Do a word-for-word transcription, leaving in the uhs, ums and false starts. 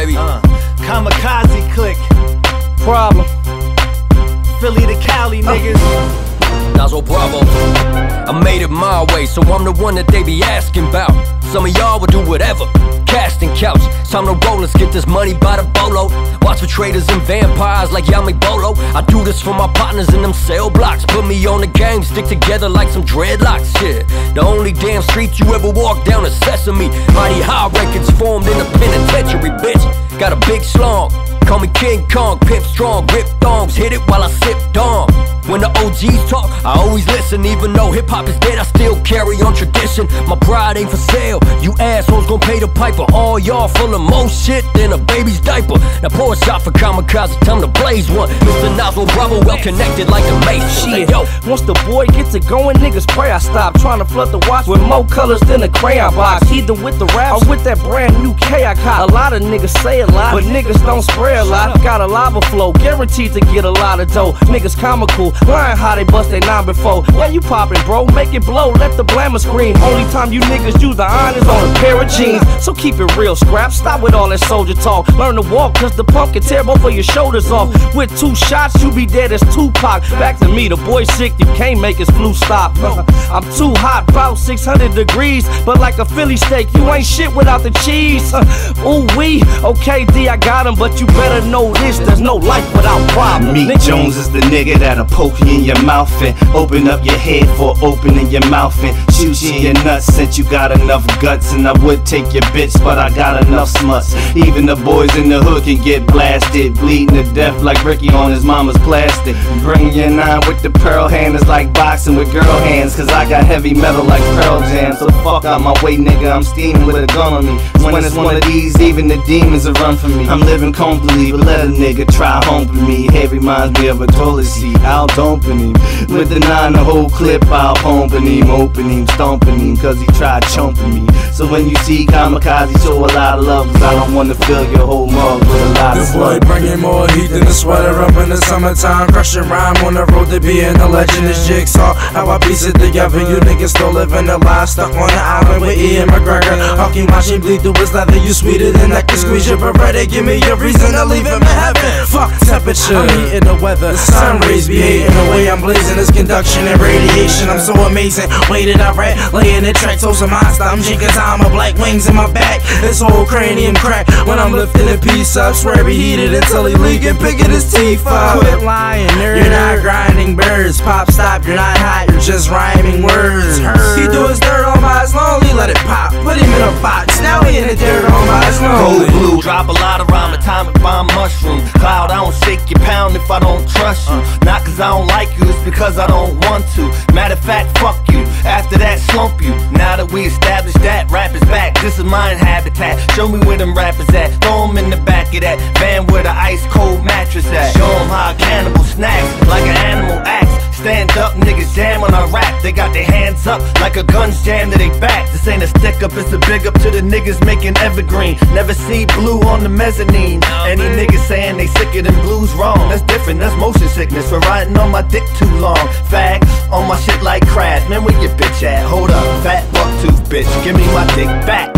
baby. Uh, kamikaze click. Problem. Philly to Cali, niggas. Nazo Bravo. I made it my way, so I'm the one that they be asking about. Some of y'all would do whatever, casting couch. Time to roll, let's get this money by the bolo. Watch for traders and vampires like Yami Bolo. I do this for my partners in them cell blocks. Put me on the game, stick together like some dreadlocks. Shit, the only damn street you ever walk down is Sesame. Mighty High Records formed in the penitentiary, bitch. Got a big slong, call me King Kong, pimp strong, rip thongs, hit it while I sip dong. When the O Gs talk, I always listen. Even though hip-hop is dead, I still carry on tradition. My pride ain't for sale, you assholes gon' pay the piper. All y'all full of more shit than a baby's diaper. Now pour a shot for kamikaze, time to blaze one. Mister Nazo Bravo, well connected like the Mason. Shit, yo, once the boy gets it going, niggas pray I stop trying to flood the watch with more colors than a crayon box. Either with the rap or with that brand new K I caught. A lot of niggas say a lot, but niggas don't spray a lot. Got a lava flow, guaranteed to get a lot of dough. Niggas comical, lying how they bust they nine before. Yeah, you poppin', bro, make it blow, let the blammer scream. Only time you niggas use the iron is on a pair of jeans. So keep it real, scrap, stop with all that soldier talk. Learn to walk, cause the pump can tear both of your shoulders off. With two shots, you be dead as Tupac. Back to me, the boy sick, you can't make his flu stop. I'm too hot, bout six hundred degrees, but like a Philly steak, you ain't shit without the cheese. Ooh wee, okay D, I got him, but you better know this, there's no life without problems. Meek Jones is the nigga that'll poke you in your mouth and open up your head for opening your mouth and shoot you in your nuts since you got enough guts. And I would take your bitch, but I got enough smuts. Even the boys in the hood can get blasted, bleeding to death like Ricky on his mama's plastic. Bring your nine with the pearl hand, it's like boxing with girl hands, cause I got heavy metal like Pearl Jam. So fuck out my way, nigga, I'm steaming with a gun on me. When it's one of these, even the demons will run from me. I'm living comfortably, but let a nigga try humping me. Head reminds me of a toilet seat, I'll dumping him. With the nine, the whole clip, I'll pumping him, open him, stomping him, cause he tried chumping me. So when you see kamikaze, show a lot of love, cause I don't wanna fill your whole mug with a lot of boy bringing more heat than the sweater up in the summertime. Crushing rhyme on the road to being a legend is Jigsaw. How I piece it together, you niggas still living a lie. Stuck on the island with Ian McGregor. Hawking watching bleed through his leather, you sweeter than I can squeeze your beretta. Give me a reason to leave him in heaven. Fuck temperature, I'm heating the weather. The sun rays be hating the way I'm blazing. This conduction and radiation, I'm so amazing. Way that I rap, laying the tracks, so some hot style. I'm jigging time of black wings in my back. This whole cranium crack when I'm lifting a piece up. Swear he heated until he leaking, picking his teeth up. Quit lying, nerd. You're not grinding birds. Pop, stop, you're not hot, you're just rhyming words. He do his dirt on my lonely, let it pop. Put him in a box, now he in the dirt on my lonely. Cold blue, drop a lot of rhyme, atomic bomb mushroom. Cloud, I don't shake your pound if I don't trust you. Not cause I don't like you, it's because I don't want to. Matter of fact, fuck you. After that, slump you. Now that we established that, rap is back. This is mine habitat. Show me where them rappers at. Throw them in the back of that van where the ice cold mattress at. Show them how I cannibal snacks like an animal acts. Stand up, niggas jam when I rap. They got their hands up like a gun's jam to they back. This ain't a stick up, it's a big up to the niggas making evergreen. Never see blue on the mezzanine. Any niggas saying they sicker than blues wrong. That's different, that's motion sickness for riding on my dick too long. Fag, on my shit like crash. Man, where your bitch at? Hold up, fat buck tooth bitch, give me my dick back.